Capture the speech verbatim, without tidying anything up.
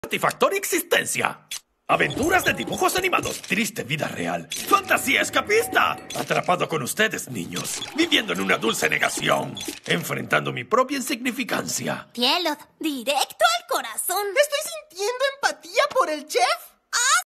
satisfactoria existencia. Aventuras de dibujos animados, triste vida real, fantasía escapista. Atrapado con ustedes, niños, viviendo en una dulce negación, enfrentando mi propia insignificancia. Cielos, directo al corazón. Estoy sintiendo empatía por el chef.